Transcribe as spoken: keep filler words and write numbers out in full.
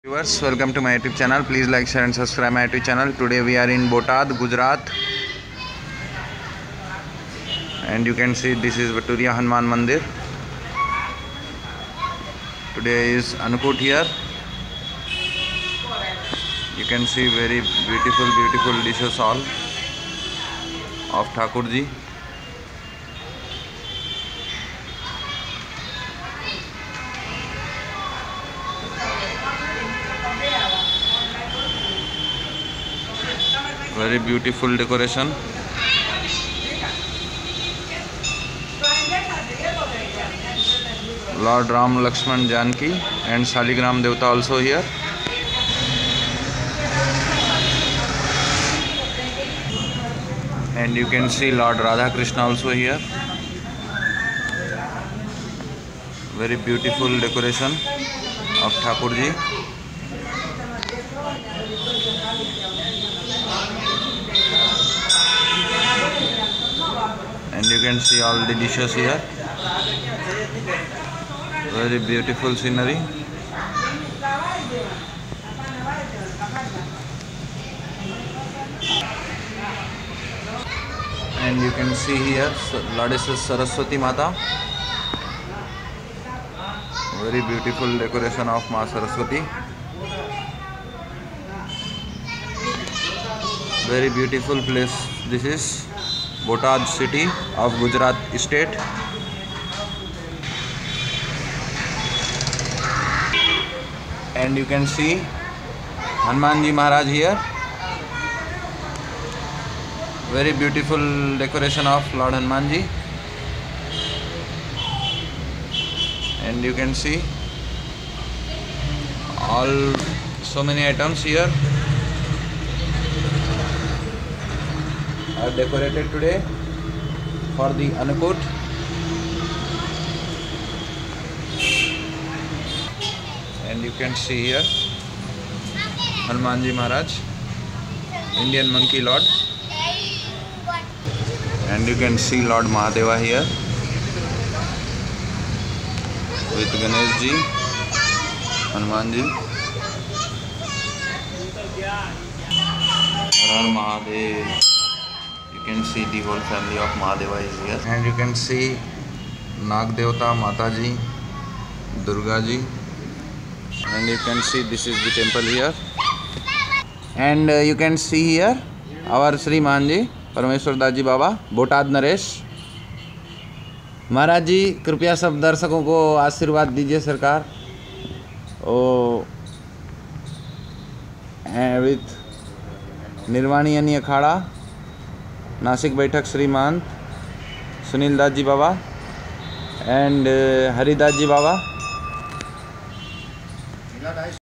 Viewers, welcome to my YouTube channel. Please like, share and subscribe my YouTube channel. Today we are in Botad, Gujarat, and you can see this is Vaturiya Hanuman Mandir. Today is Annakut here. You can see very beautiful beautiful dishes all of Thakurji. Very beautiful decoration. Lord Ram, Lakshman, Janki and Saligram Devta also here. And you can see Lord Radha Krishna also here. Very beautiful decoration of Thakurji. And you can see all the dishes here. Very beautiful scenery. And you can see here Ladis Saraswati Mata. Very beautiful decoration of Ma Saraswati. Very beautiful place. This is Botad city of Gujarat state. And you can see Hanumanji Maharaj here. Very beautiful decoration of Lord Hanumanji. And you can see all so many items here are decorated today for the Annakut. And you can see here Hanumanji Maharaj, Indian Monkey Lord. And you can see Lord Mahadeva here with Ganeshji, Hanumanji. Har Har Mahadev. You can see the whole family of Mahadeva is here. And you can see Nag Devta, Mataji, Durgaji. And you can see this is the temple here. And uh, you can see here our Sri Manji, Parameshwar Daji Baba, Botad Naresh. महाराज जी कृपया सब दर्शकों को आशीर्वाद दीजिए सरकार. ओ with निर्वाणी यानी अखाड़ा, नासिक बैठक श्री महंत सुनील दास जी बाबा एंड हरिदास जी बाबा.